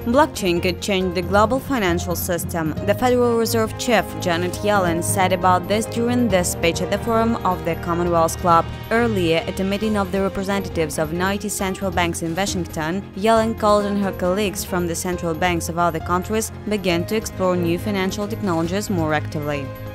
Blockchain could change the global financial system. The Federal Reserve Chief, Janet Yellen, said about this during this speech at the forum of the Commonwealth Club. Earlier, at a meeting of the representatives of 90 central banks in Washington, Yellen called on her colleagues from the central banks of other countries begin to explore new financial technologies more actively.